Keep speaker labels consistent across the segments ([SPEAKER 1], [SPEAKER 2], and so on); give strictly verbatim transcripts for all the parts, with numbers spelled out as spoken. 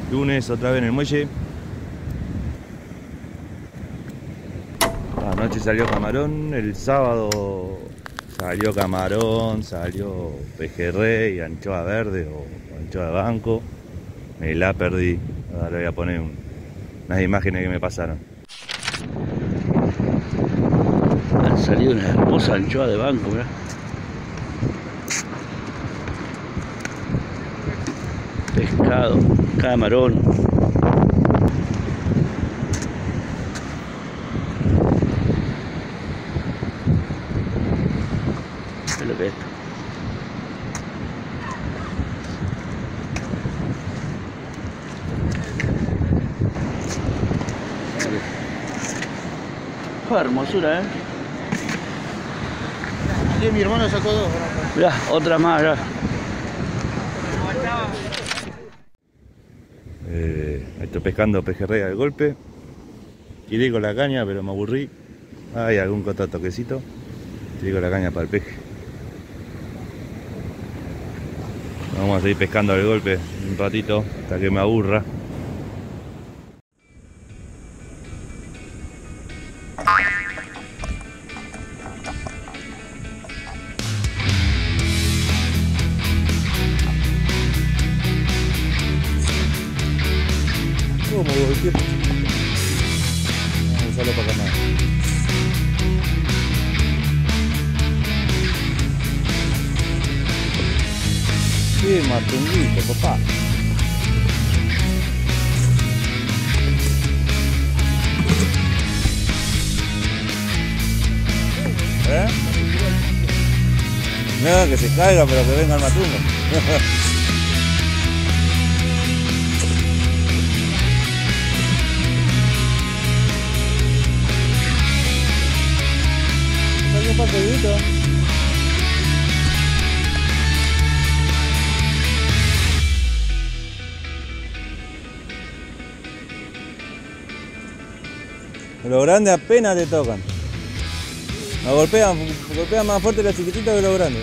[SPEAKER 1] Lunes otra vez en el muelle. Anoche salió camarón, el sábado salió camarón, salió pejerrey, anchoa verde o anchoa de banco. Me la perdí. Ahora le voy a poner un, unas imágenes que me pasaron.
[SPEAKER 2] Han salido una hermosa anchoa de banco, mirá. Pescado, camarón. Es lo que es. Oh, hermosura, eh.
[SPEAKER 3] Sí, mi hermano sacó dos.
[SPEAKER 2] Mirá, otra más, mirá.
[SPEAKER 1] Eh, estoy pescando pejerrey al golpe. Tiré con la caña, pero me aburrí. Hay algún otro toquecito. Tiré con la caña para el peje. Vamos a seguir pescando al golpe un ratito hasta que me aburra. ¿Cómo golpeé? Vamos a usarlo para acá. Sí, matunguito, papá. ¿Eh? No, que se caiga, pero que venga el matungo. Un papelito. Los grandes apenas te tocan. Nos golpean, golpean más fuerte los chiquititos que los grandes.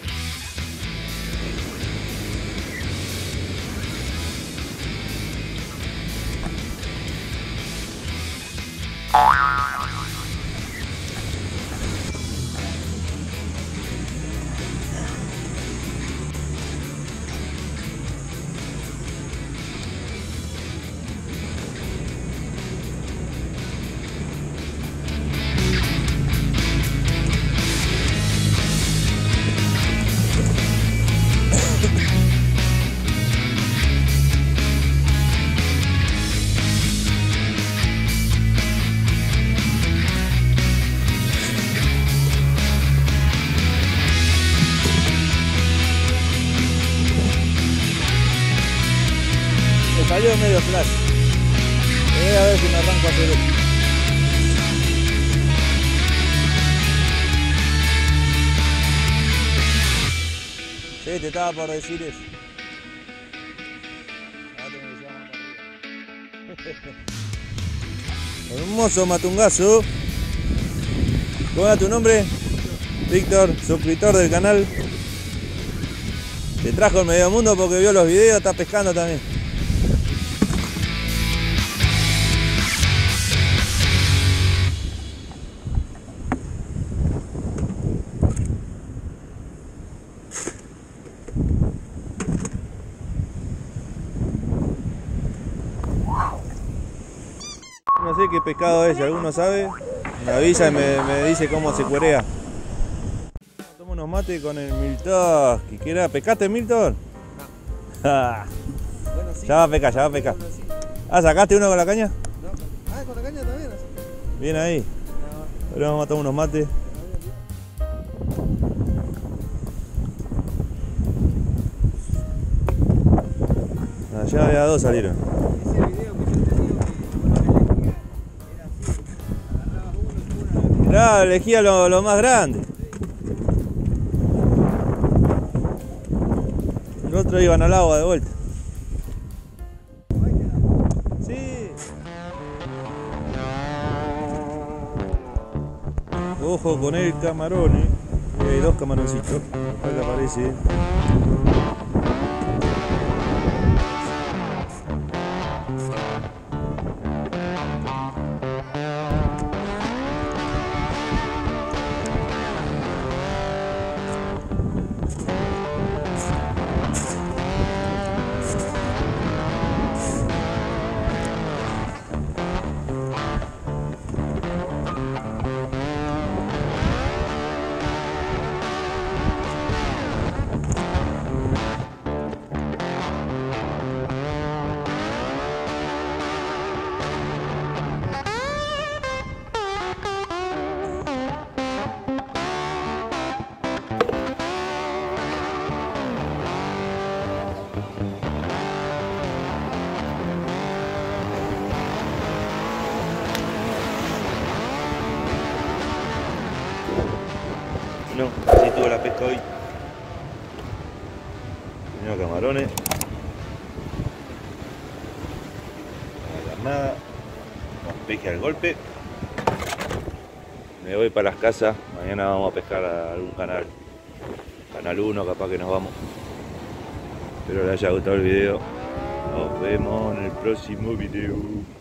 [SPEAKER 1] Salió medio flash. Voy a ver si me arranco a hacer esto. Sí, te estaba por decir eso. Hermoso matungazo. ¿Cómo era tu nombre? Víctor, suscriptor del canal. Te trajo el medio mundo porque vio los videos, está pescando también. No sé qué pescado es, si alguno sabe, me avisa y me, me dice cómo se cuerea. Tomo unos mates con el Milton. ¿Qué era? ¿Pescaste, Milton? No. Bueno, sí. Ya va a pescar, ya va a pescar. Ah, ¿sacaste uno con la caña?
[SPEAKER 3] No. Ah, con la caña también.
[SPEAKER 1] Bien ahí. Ahora vamos a tomar unos mates. Allá había dos salieron. Claro, elegía lo, lo más grande. Los otros iban al agua de vuelta. Sí. Ojo con el camarón, eh. Hay dos camaroncitos. Acá aparece. nada. Nos pesque al golpe. Me voy para las casas. Mañana vamos a pescar a algún canal. Canal uno capaz que nos vamos. Espero les haya gustado el video. Nos vemos en el próximo video.